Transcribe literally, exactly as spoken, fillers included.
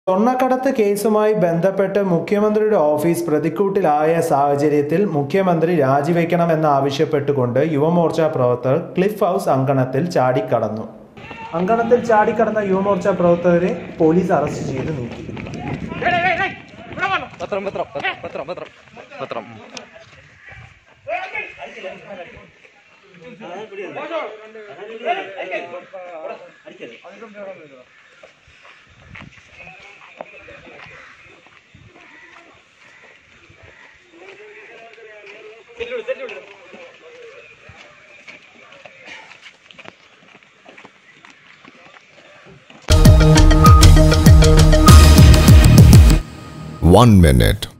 സ്വർണ്ണക്കടത്ത് കേസുമായി ബന്ധപ്പെട്ട് മുഖ്യമന്ത്രിയുടെ ഓഫീസ് പ്രതിക്കൂട്ടിലായ സാഹചര്യത്തിൽ മുഖ്യമന്ത്രി രാജിവെക്കണമെന്നാവശ്യപ്പെട്ടുകൊണ്ട് യുവമോർച്ച പ്രവർത്തകർ ക്ലിഫ് ഹൗസ് അങ്കണത്തിൽ ചാടിക്കടന്നു. അങ്കണത്തിൽ ചാടിക്കടന്ന യുവമോർച്ച പ്രവർത്തകരെ പോലീസ് അറസ്റ്റ് ചെയ്ത് നീക്കി. One minute.